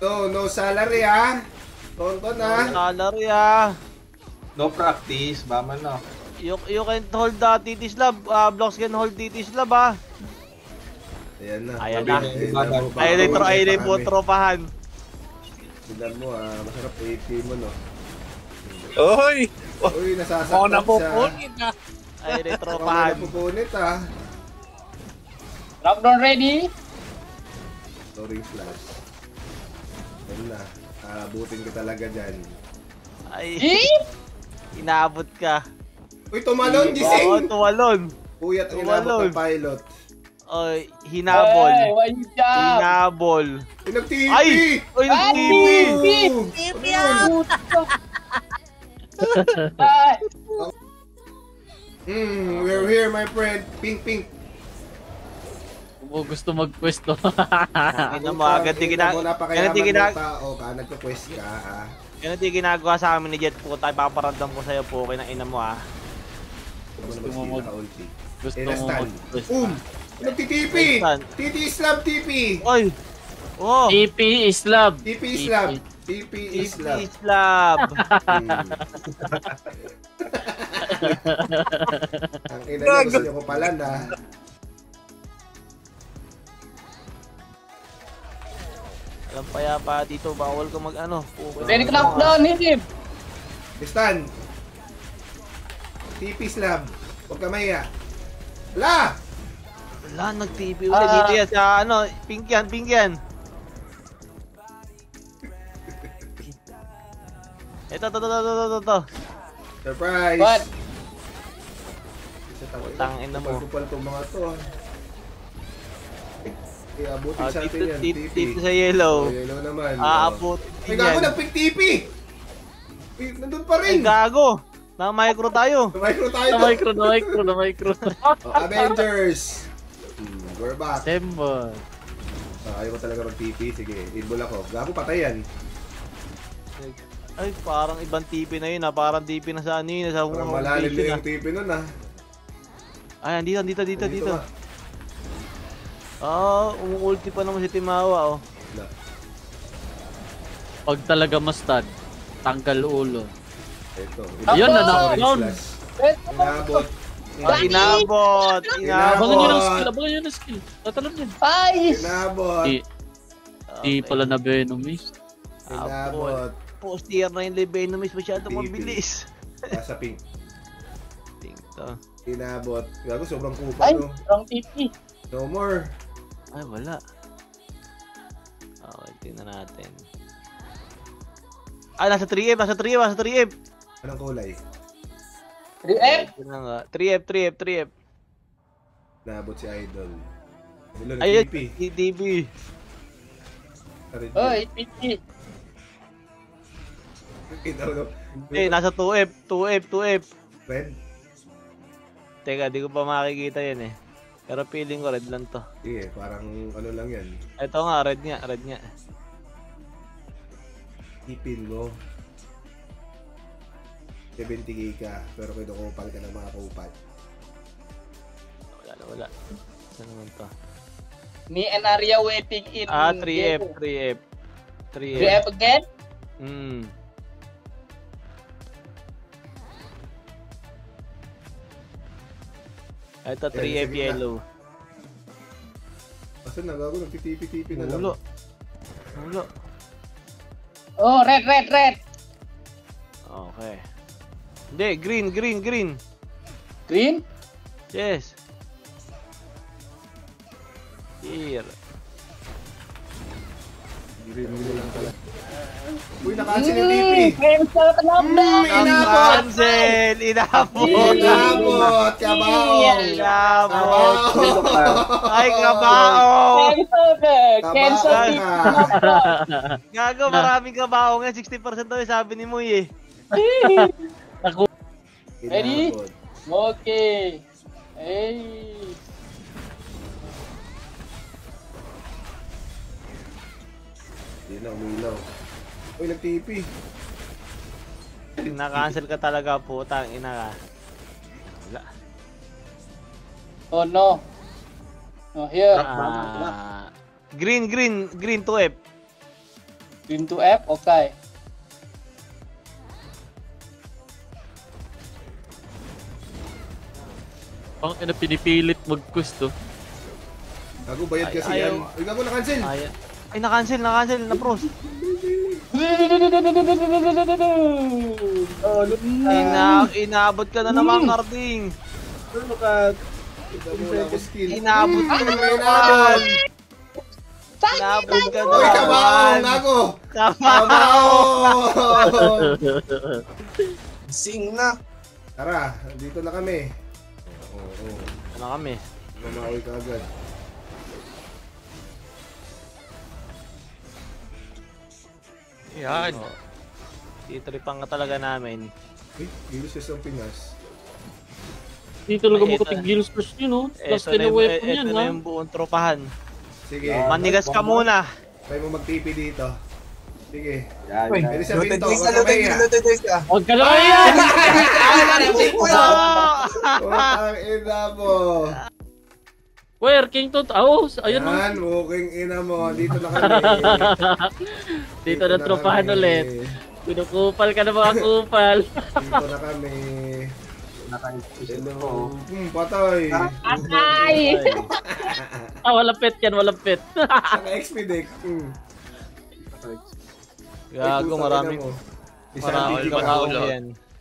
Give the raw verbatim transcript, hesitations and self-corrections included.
No, no salary ah. Tonton ah. No salary ah. No practice, bama no. You, you can hold the T T slab. Uh, blocks can hold T T slab ah. Ayan na. Ayan na. Ayun Ayun na. Ayun na po tropahan. Tignan mo ah. Masarap A P mo no. Oy! Uy, nasasaktan Ako siya. napupunit na. Ayun na Ako tropahan. napupunit ah. Lockdown ready? Storing flash. Ayun na. Aabutin ka talaga dyan. Ay. Eh? Inaabot ka. Uy, tumalon, Oo, gising! tumalon. Puyat ang Tumalon. inabot ng pilot. Oy, hinabol. Hey, what you job? Hinabol. Uy, nag-T V! Ay! Uy, Ay! T V! T V! Ay! Hmm, we're here, my friend. Pink, pink. Kung gusto mag-pwesto. Ina mo, agad di gina... Ina mo, Ganun di napakayaman gina... ng tao ka. Nagka-quest ka, ah. Ganun di ginagawa sa amin ni Jet po. Tayo paparamdam ko sa'yo po. Kaya ina mo ah. Gusto mo mag- ulti. Gusto Eh, mo nastan. mag-pwesto. Um! Nagti-T P! Nastan. T T Islam T P! Oy! Oh! T P Islam. T P Islam! T P Islam! Islab! Hmm. Ang ina niya, gusto niyo ko pala na. Alam pa ya pa dito. Bawal ka mag ano. Ready ka lockdown, hit him! Stan! T P Islam! Huwag ka mahiya. Wala! Wala, nag-T V ulit. Dito yan sa ano. Pink yan, pink yan. Ito, ito, ito, ito, ito, ito. Surprise! What? Tangin na mo. Kupal-kupal tong mga to. Eh, abutin Ah, sa atin dito, yan, dito, T P. dito sa yellow. Oh, yellow naman. Aabot Ay, din gago, yan. nag-pick T P! Eh, nandun pa Ay, rin! gago. Na-micro tayo. Micro tayo Na to. micro, na micro, na micro. Oh, Avengers! Hmm, we're back. Assemble. Ah, ayaw ko talaga mag-T P. Sige, inbol ako. Gago, patay yan. Ay, parang ibang T P na yun ah. Parang T P na sa ano yun. Sa Parang home malalim station, na ah. yung T P nun ah. Ay, dito, dito, dito, dito. nga. Ah, umuulti pa naman si Timawa oh. Wala. Pag talaga mastad, tanggal ulo. Ito. Ayun, Ako! na-knockdown. Inabot. Ah, inabot, Inabot. inabot. Abangan nyo ng skill, abangan nyo ng skill. Tatalon yan. Ay! Inabot. Di, di pala na Venomist. Inabot. Post tier na yung Levenomist masyado T P. mabilis. Nasa pink. Tingto. Inabot. Gago, sobrang Ay! kupal no. Wrong T P. No more. Ay, wala. Okay, tingnan natin. Ah, nasa three F, nasa three F, nasa three F. Anong kulay? three F? Tingnan nga. three F, three F, three F. Naabot si Idol. Hello, Ayun, T P. T V. Oy, T P. Ito, no? Eh, nasa two F, two F, two F. Red? Teka, di ko pa makikita yan eh. Pero feeling ko red lang to. Sige, parang ano lang yan. Ito nga, red nga, red nga. Ipin mo. seventy K ka, pero kinukupal ka ng mga kupal. Wala na, wala. Saan naman to? Me and Arya waiting in... Ah, three F, three F. three F. three F again? Hmm. Ito, three F Ayan, sa gitna. yellow. Asan na, gago? Nagtitipi-tipi na lang. Ulo. Ulo. Oh, red, red, red. Okay. Hindi, green, green, green. Green? Yes. Here. Green, green lang pala. Uy, naka-cancel yung T P! Cancel ka lockdown! Inabot! Cancel! Inabot! Inabot! Kabao! Inabot! Kabao! Ay, kabao! Cancel ka! Cancel Kabao T P! ka! Gago, maraming kabao nga. sixty percent daw yung sabi ni Moy eh. Ready? Inabot. Okay. Hey. Hindi na, umilaw. Uy, nag-T P. Na-cancel ka talaga, putang ina ka. Wala. Oh no. Oh, here. Ah, green, green, green two F. Team two F, okay. Pang ina pinipilit mag-quest to. Gago, bayad Ay, kasi ayaw. yan. Ay, gago, na-cancel. Ay, ay na-cancel, na-cancel, na-pros. Oh, look. Ina inaabot ka na naman, Carding. Ano ka? Gago, wala ko skill. Inaabot ka na Ay, naman. inaabot. Inaabot ka na Uy, kamao, naman. gago. Kamao. Kamao. Sing na. Tara, dito na kami. Oo, oo. Ano kami? Mamawi ka agad. Yan. Titripan ka talaga namin. Eh, Gilos yung Pinas. Hindi talaga Ay, makatigil first yun, no? Plus Ito na ten yung, weapon ito yan, na ha? yung buong tropahan. Sige, Manigas ka muna. try mo mag-T P dito. Sige. Yan, Uy, yan. Pwede sa looted pinto, days ka, huwag ka looted mahiya. ka, looted days ka. Huwag ka naman yan! Putang ina mo. Where, King Tut? Oh, ayun, no? Yan, walking ina mo. Dito na kami. Dito na tropahan kami. ulit. Pinukupal ka na mga kupal. Dito na kami. Naka-exposition ko. Hmm, patay. Patay! Ah, walang pet yan, walang pet. Naka-expedite. Hmm. Gago, maraming Isa maraming ang kamao yan.